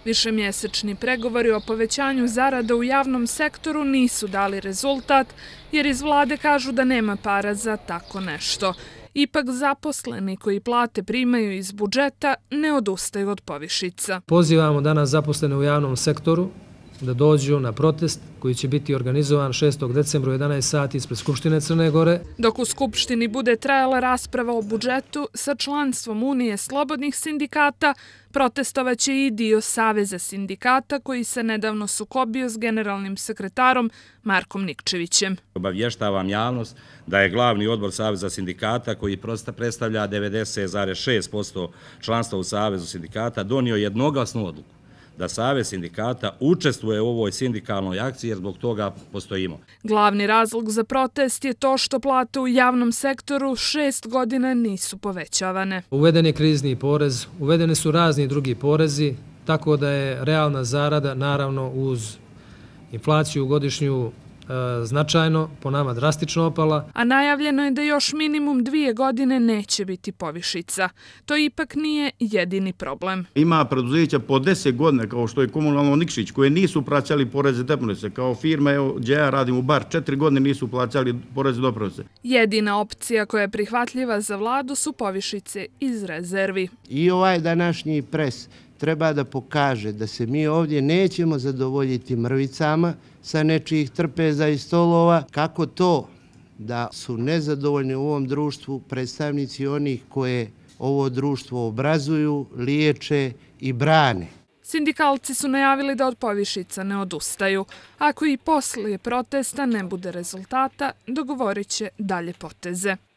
Višemjesečni pregovori o povećanju zarada u javnom sektoru nisu dali rezultat, jer iz vlade kažu da nema para za tako nešto. Ipak zaposleni koji plate primaju iz budžeta ne odustaju od povišica. Pozivamo danas zaposlene u javnom sektoru da dođu na protest koji će biti organizovan 6. decembra u 11 sati ispred Skupštine Crne Gore. Dok u Skupštini bude trajala rasprava o budžetu, sa članstvom Unije slobodnih sindikata protestovaće i dio Saveza sindikata koji se nedavno sukobio s generalnim sekretarom Markom Nikčevićem. Obavještavam javnost da je glavni odbor Saveza sindikata, koji predstavlja 90,6% članstva u Savezu sindikata, donio jednoglasnu odluku da Savez sindikata učestvuje u ovoj sindikalnoj akciji, jer zbog toga postojimo. Glavni razlog za protest je to što plate u javnom sektoru 6 godina nisu povećavane. Uveden je krizni porez, uvedeni su razni drugi porezi, tako da je realna zarada, naravno uz inflaciju godišnju, značajno, po nama drastično opala. A najavljeno je da još minimum 2 godine neće biti povišica. To ipak nije jedini problem. Ima preduzeća po 10 godina, kao što je Komunalno Nikšić, koje nisu plaćali poreze i doprinose. Kao firma, gdje ja radim u bar, 4 godine nisu plaćali poreze i doprinose. Jedina opcija koja je prihvatljiva za vladu su povišice iz rezervi. I ovaj današnji pres treba da pokaže da se mi ovdje nećemo zadovoljiti mrvicama sa nečijih trpeza i stolova. Kako to da su nezadovoljni u ovom društvu predstavnici onih koje ovo društvo obrazuju, liječe i brane? Sindikalci su najavili da od povišica ne odustaju. Ako i poslije protesta ne bude rezultata, dogovorit će dalje poteze.